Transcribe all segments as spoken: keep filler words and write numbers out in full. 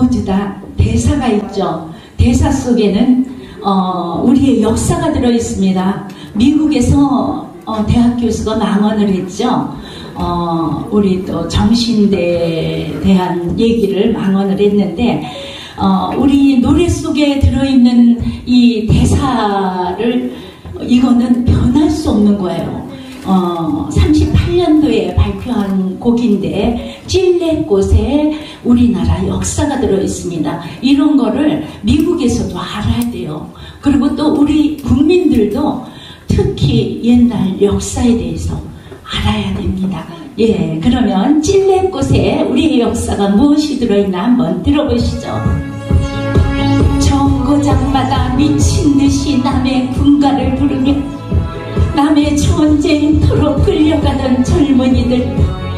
모두 다 대사가 있죠. 대사 속에는 어, 우리의 역사가 들어 있습니다. 미국에서 어, 대학 교수가 망언을 했죠. 어, 우리 또 정신대에 대한 얘기를 망언을 했는데, 어, 우리 노래 속에 들어있는 이 대사를, 이거는 변할 수 없는 거예요. 어, 삼십팔 년도에 발표한 곡인데, 찔레꽃에 우리나라 역사가 들어있습니다. 이런 거를 미국에서도 알아야 돼요. 그리고 또 우리 국민들도 특히 옛날 역사에 대해서 알아야 됩니다. 예, 그러면 찔레꽃에 우리의 역사가 무엇이 들어있나 한번 들어보시죠. 정거장마다 미친듯이 남의 군가를 부르며 남의 전쟁터로 끌려가던 젊은이들,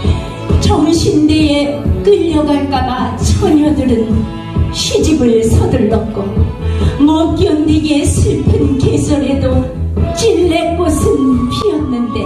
정신대에 끌려갈까봐 처녀들은 시집을 서둘렀고 못 견디게 슬픈 계절에도 찔레꽃은 피었는데,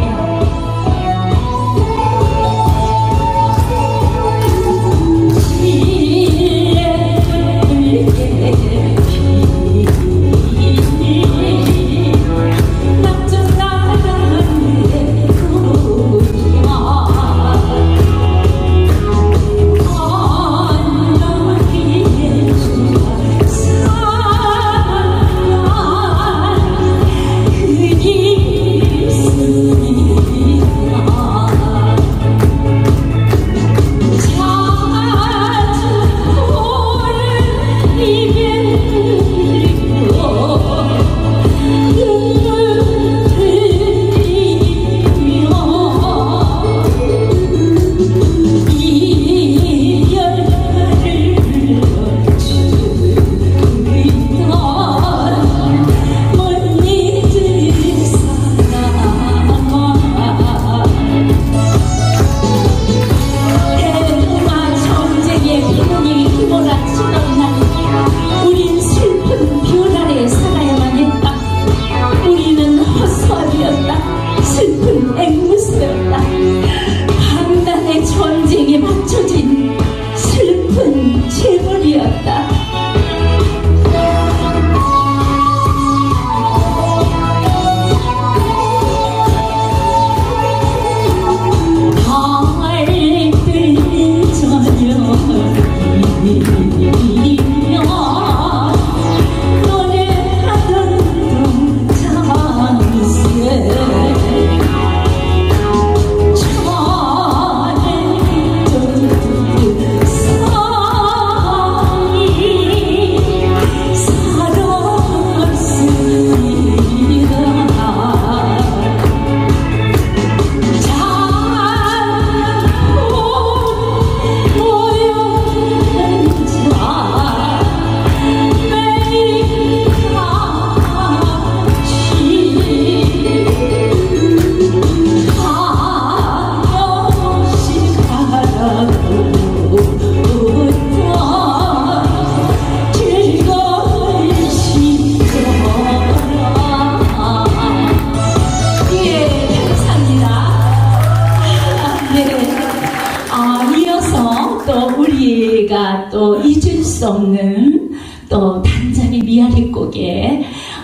또 잊을 수 없는 또 단장의 미아리 곡에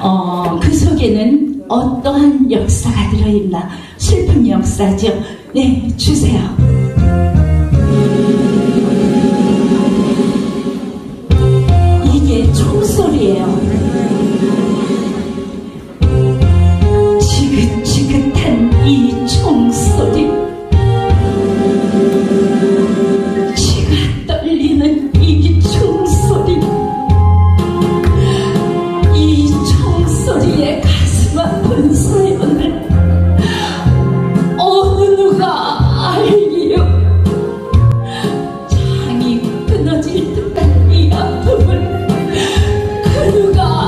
어, 그 속에는 어떠한 역사가 들어있나. 슬픈 역사죠. 네, 주세요. 이게 총소리예요. 지긋지긋한 이 총소리, 장이 끊어질 듯한 이 아픔을 그 누가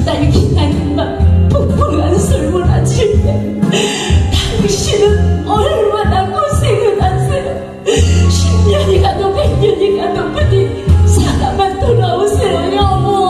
달 기다림만 풍부한 설문화 칠 때 당신은 얼마나 고생을 하세요. 십 년이 가도 백 년이 가도 부디 살아만 돌아오세요, 여보.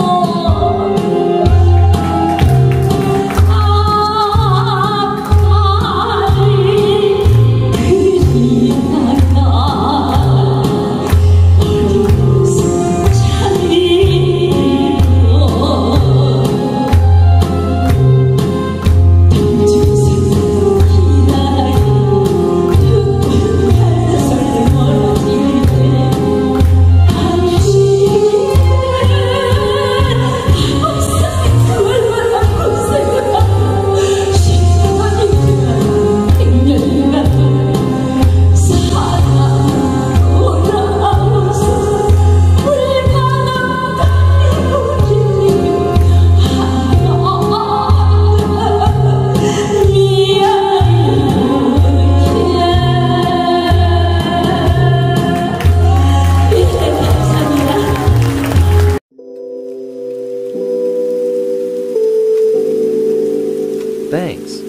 Thanks.